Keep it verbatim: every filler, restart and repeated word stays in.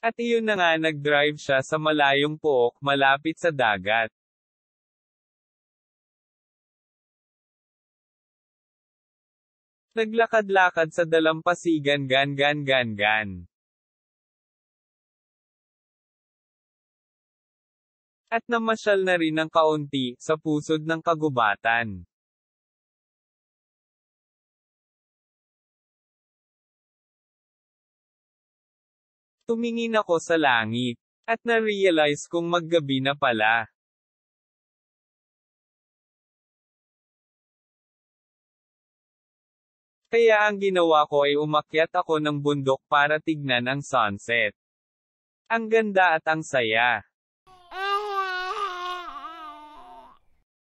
At iyon na nga nag-drive siya sa malayong pook, malapit sa dagat. Naglakad-lakad sa dalampasigan gan-gan-gan-gan. At namasyal na rin ng kaunti, sa pusod ng kagubatan. Tumingin ako sa langit. At na-realize kong maggabi na pala. Kaya ang ginawa ko ay umakyat ako ng bundok para tignan ang sunset. Ang ganda at ang saya.